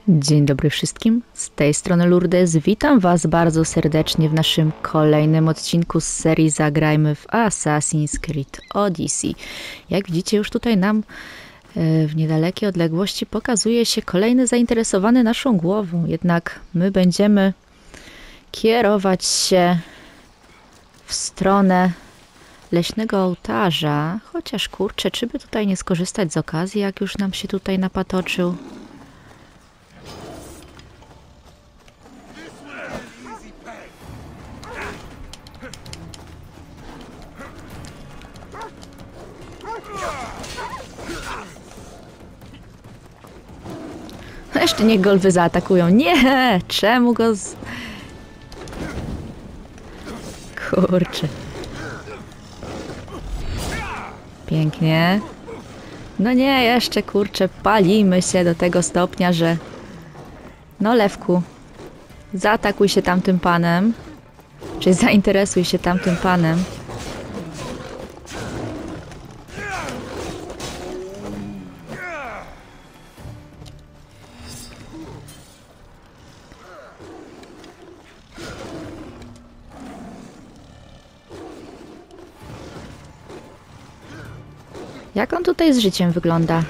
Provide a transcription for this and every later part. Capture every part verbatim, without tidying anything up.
Dzień dobry wszystkim, z tej strony Lourdes. Witam Was bardzo serdecznie w naszym kolejnym odcinku z serii Zagrajmy w Assassin's Creed Odyssey. Jak widzicie, już tutaj nam w niedalekiej odległości pokazuje się kolejny zainteresowany naszą głową. Jednak my będziemy kierować się w stronę leśnego ołtarza. Chociaż kurczę, czy by tutaj nie skorzystać z okazji, jak już nam się tutaj napatoczył. Jeszcze niech golwy zaatakują. Nie! Czemu go z... Kurczę. Pięknie. No nie, jeszcze kurczę, palimy się do tego stopnia, że... No Lewku, zaatakuj się tamtym panem. Czy zainteresuj się tamtym panem. Jak on tutaj z życiem wygląda?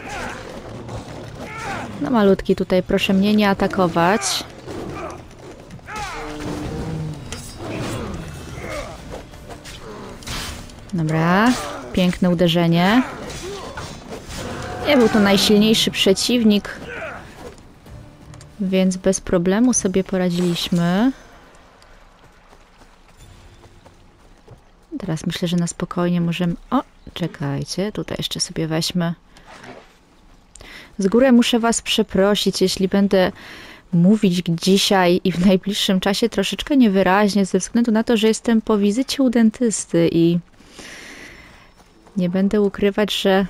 No malutki tutaj, proszę mnie nie atakować. Dobra, piękne uderzenie. Nie był to najsilniejszy przeciwnik, więc bez problemu sobie poradziliśmy. Teraz myślę, że na spokojnie możemy... O, czekajcie, tutaj jeszcze sobie weźmy. Z góry muszę Was przeprosić, jeśli będę mówić dzisiaj i w najbliższym czasie troszeczkę niewyraźnie, ze względu na to, że jestem po wizycie u dentysty i nie będę ukrywać, że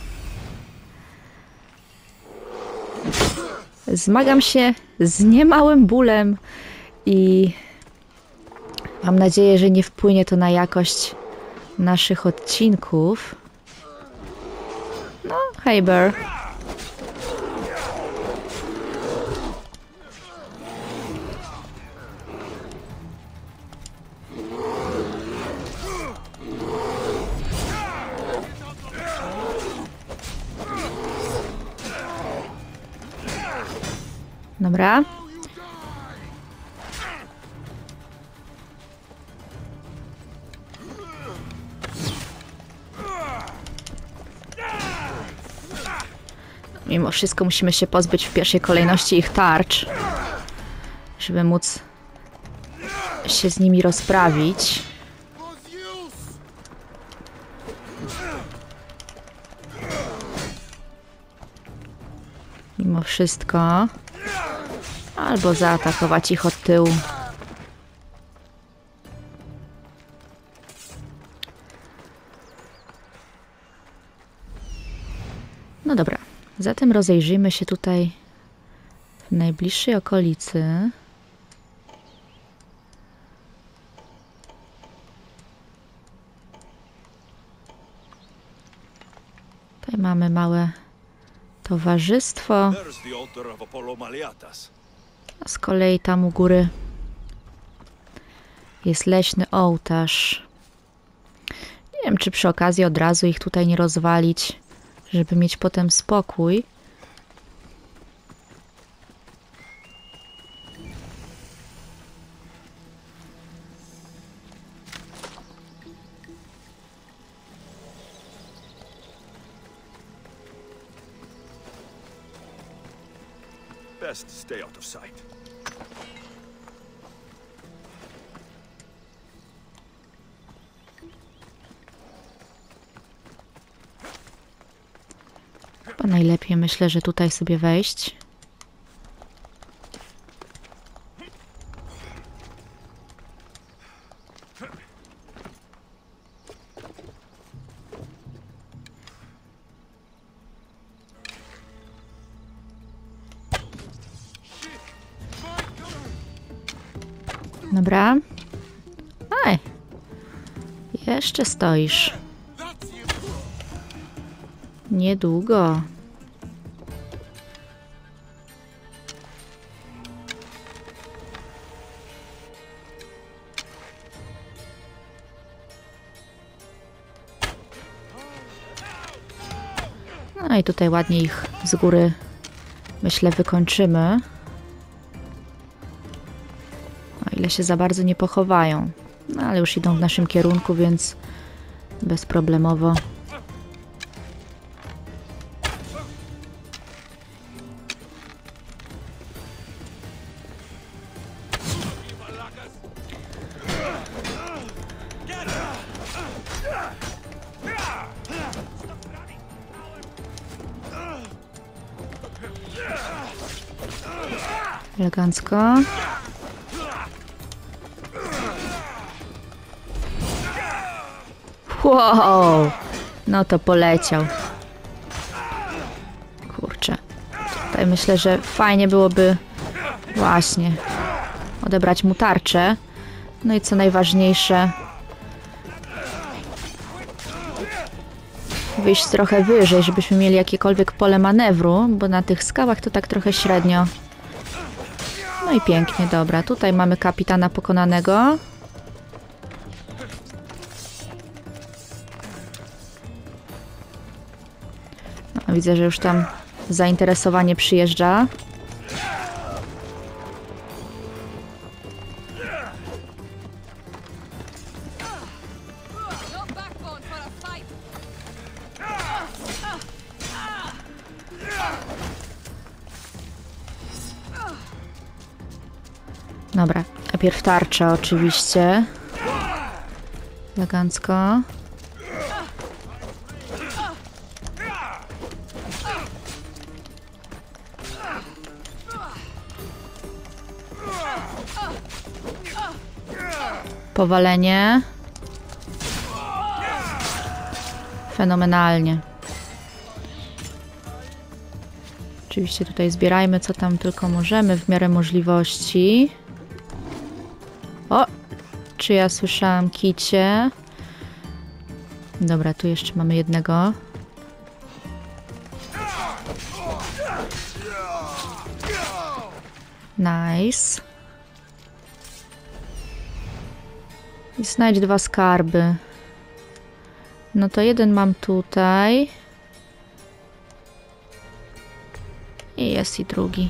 zmagam się z niemałym bólem i mam nadzieję, że nie wpłynie to na jakość naszych odcinków. No, hej Bear. Dobra. Mimo wszystko musimy się pozbyć w pierwszej kolejności ich tarcz, żeby móc się z nimi rozprawić. Mimo wszystko. Albo zaatakować ich od tyłu. No dobra. Zatem rozejrzyjmy się tutaj w najbliższej okolicy. Tutaj mamy małe towarzystwo. A z kolei tam u góry jest leśny ołtarz. Nie wiem, czy przy okazji od razu ich tutaj nie rozwalić, żeby mieć potem spokój. Best stay out of sight. Chyba najlepiej myślę, że tutaj sobie wejść. Dobra. Aj. Jeszcze stoisz. Niedługo. No i tutaj ładnie ich z góry, myślę, wykończymy. O ile się za bardzo nie pochowają. No ale już idą w naszym kierunku, więc bezproblemowo. Elegancko. Wow! No to poleciał. Kurczę. Tutaj myślę, że fajnie byłoby właśnie odebrać mu tarczę. No i co najważniejsze, wyjść trochę wyżej, żebyśmy mieli jakiekolwiek pole manewru, bo na tych skałach to tak trochę średnio. No i pięknie, dobra. Tutaj mamy kapitana pokonanego. No, widzę, że już tam zainteresowanie przyjeżdża. Dobra, najpierw tarcza oczywiście. Elegancko. Powalenie. Fenomenalnie. Oczywiście tutaj zbierajmy co tam tylko możemy w miarę możliwości. O! Czy ja słyszałam kicie? Dobra, tu jeszcze mamy jednego. Nice. I znajdź dwa skarby. No to jeden mam tutaj. I jest i drugi.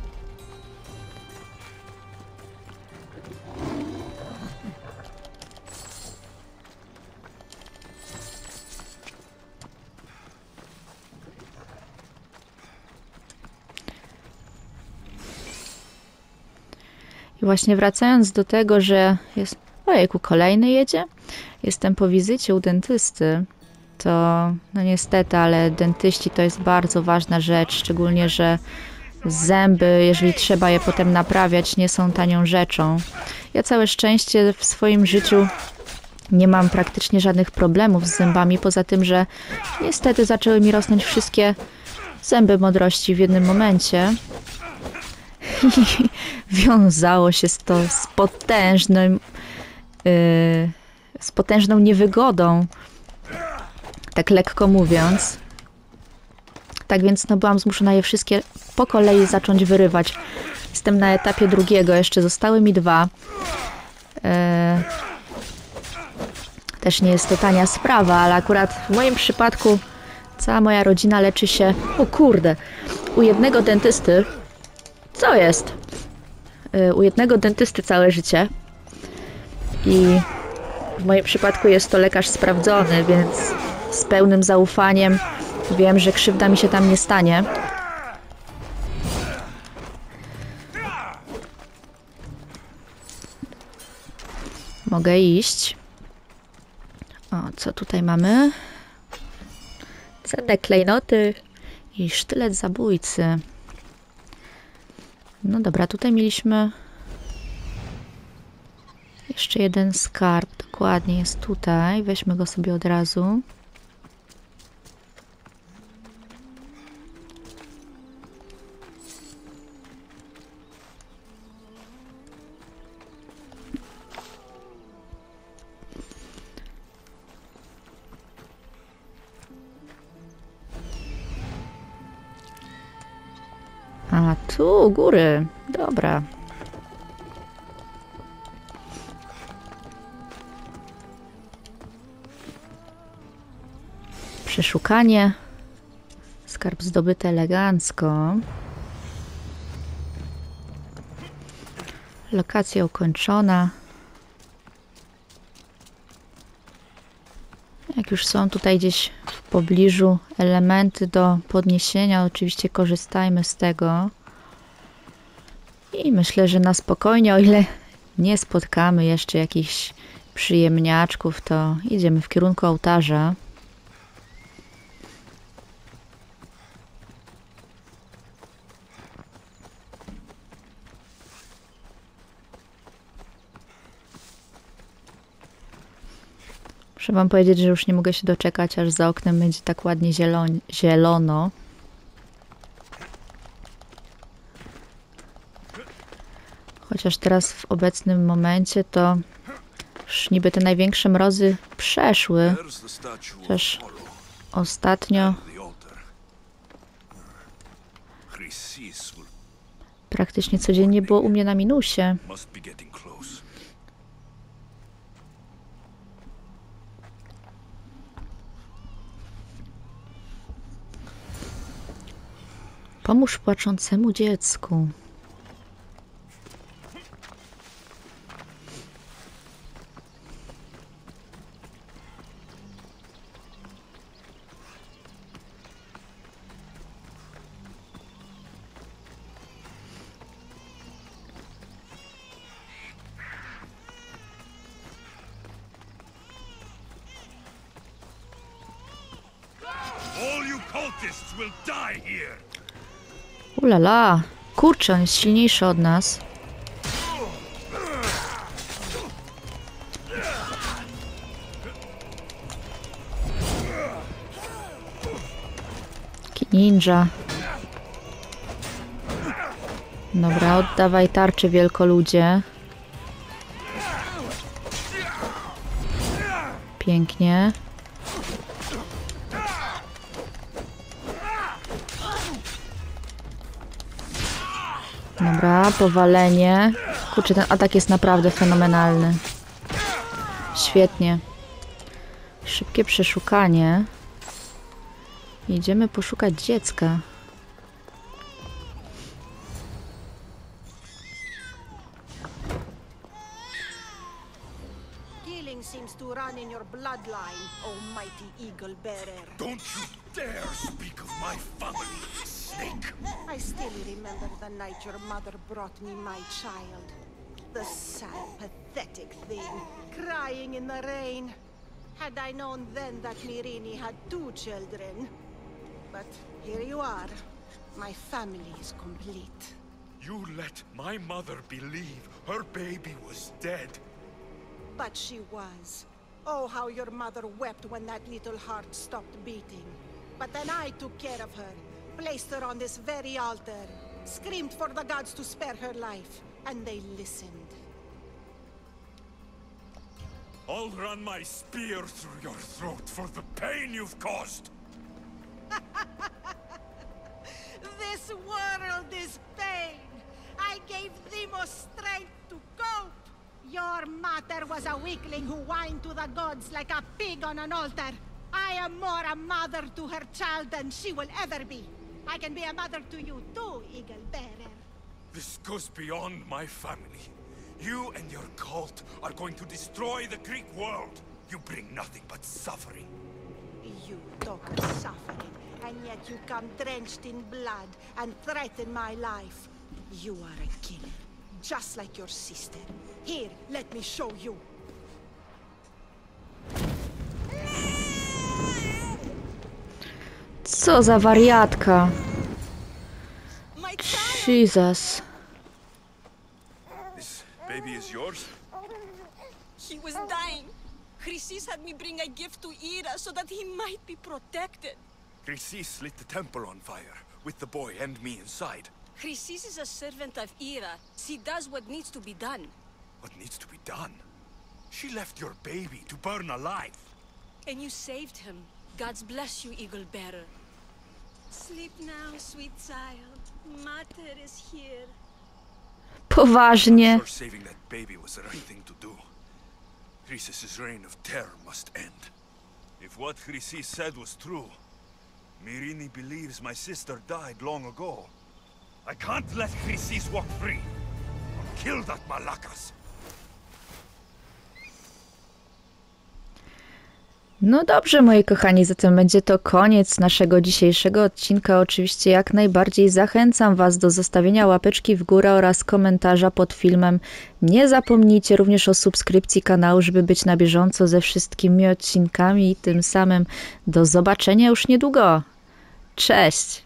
I właśnie wracając do tego, że jest... Ojejku, kolejny jedzie? Jestem po wizycie u dentysty. To, no niestety, ale dentyści to jest bardzo ważna rzecz, szczególnie, że zęby, jeżeli trzeba je potem naprawiać, nie są tanią rzeczą. Ja całe szczęście w swoim życiu nie mam praktycznie żadnych problemów z zębami, poza tym, że niestety zaczęły mi rosnąć wszystkie zęby mądrości w jednym momencie. I wiązało się z to z potężnym, yy, z potężną niewygodą, tak lekko mówiąc. Tak więc no, byłam zmuszona je wszystkie po kolei zacząć wyrywać. Jestem na etapie drugiego, jeszcze zostały mi dwa. Yy, też nie jest to tania sprawa, ale akurat w moim przypadku cała moja rodzina leczy się, o kurde, u jednego dentysty. Co jest? Yy, u jednego dentysty całe życie. I w moim przypadku jest to lekarz sprawdzony, więc z pełnym zaufaniem wiem, że krzywda mi się tam nie stanie. Mogę iść. O, co tutaj mamy? Cenne klejnoty i sztylet zabójcy. No dobra, tutaj mieliśmy jeszcze jeden skarb. Dokładnie jest tutaj. Weźmy go sobie od razu. A tu u góry. Dobra. Przeszukanie Skarb zdobyty elegancko. Lokacja ukończona. Jak już są tutaj gdzieś w pobliżu elementy do podniesienia, oczywiście korzystajmy z tego. I myślę, że na spokojnie, o ile nie spotkamy jeszcze jakichś przyjemniaczków, to idziemy w kierunku ołtarza. Muszę wam powiedzieć, że już nie mogę się doczekać, aż za oknem będzie tak ładnie zielon zielono. Chociaż teraz w obecnym momencie to już niby te największe mrozy przeszły. Chociaż ostatnio praktycznie codziennie było u mnie na minusie. Pomóż płaczącemu dziecku. Ulala, kurczę, on jest silniejszy od nas. Taki ninja. Dobra, oddawaj tarczę, wielkoludzie. Pięknie. Dobra, powalenie. Kurczę, ten atak jest naprawdę fenomenalny. Świetnie. Szybkie przeszukanie. Idziemy poszukać dziecka. Killing seems to run in your bloodline, almighty eagle bearer. Don't you dare speak of my family, snake! I still remember the night your mother brought me my child. The sad, pathetic thing, crying in the rain. Had I known then that Mirini had two children. But here you are. My family is complete. You let my mother believe her baby was dead. But she was. Oh, how your mother wept when that little heart stopped beating. But then I took care of her, placed her on this very altar, screamed for the gods to spare her life, and they listened. I'll run my spear through your throat for the pain you've caused. This world is pain. I gave Demos strength to cope. Your mother was a weakling who whined to the gods like a pig on an altar. I am more a mother to her child than she will ever be. I can be a mother to you too, Eagle Bearer. This goes beyond my family. You and your cult are going to destroy the Greek world. You bring nothing but suffering. You talk of suffering, and yet you come drenched in blood and threaten my life. You are a killer, just like your sister. Here, let me show you. Co za wariatka. Jesus. This baby is yours? He was dying. Chrysis had me bring a gift to Ira so that he might be protected. Chrysis lit the temple on fire, with the boy and me inside. Chrysis is a servant of Ira. She does what needs to be done. What needs to be done? She left your baby to burn alive. And you saved him. God's bless you, Eagle Bearer. Sleep now, sweet child. Mater is here. Poważnie. I'm sure saving that baby was the right thing to do. Chrysis' reign of terror must end. If what Chrysis said was true, Myrini believes my sister died long ago. I can't let Chrysis walk free. I'll kill that Malakas. No dobrze, moi kochani, zatem będzie to koniec naszego dzisiejszego odcinka. Oczywiście jak najbardziej zachęcam Was do zostawienia łapeczki w górę oraz komentarza pod filmem. Nie zapomnijcie również o subskrypcji kanału, żeby być na bieżąco ze wszystkimi odcinkami i tym samym do zobaczenia już niedługo. Cześć!